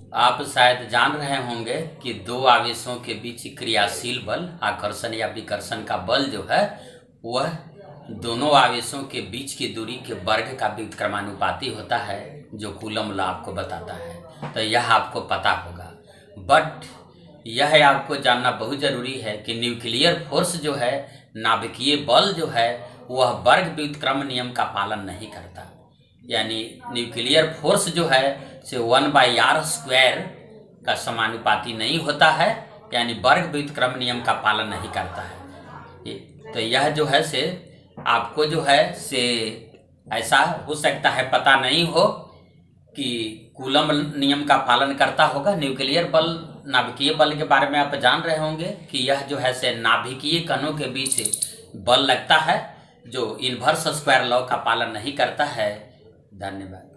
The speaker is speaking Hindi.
आप शायद जान रहे होंगे कि दो आवेशों के बीच क्रियाशील बल आकर्षण या विकर्षण का बल जो है वह दोनों आवेशों के बीच की दूरी के वर्ग का व्युत्क्रमानुपाती होता है, जो कूलम लॉ आपको बताता है। तो यह आपको पता होगा, बट यह आपको जानना बहुत ज़रूरी है कि न्यूक्लियर फोर्स जो है, नाभिकीय बल जो है, वह वर्ग व्युत्क्रम नियम का पालन नहीं करता। यानी न्यूक्लियर फोर्स जो है से 1/r² का समानुपाती नहीं होता है, यानी वर्ग व्युत्क्रम नियम का पालन नहीं करता है। तो यह जो है से आपको जो है से ऐसा हो सकता है पता नहीं हो कि कूलम नियम का पालन करता होगा। न्यूक्लियर बल, नाभिकीय बल के बारे में आप जान रहे होंगे कि यह जो है से नाभिकीय कणों के बीच बल लगता है, जो इनवर्स स्क्वायर लॉ का पालन नहीं करता है। धन्यवाद।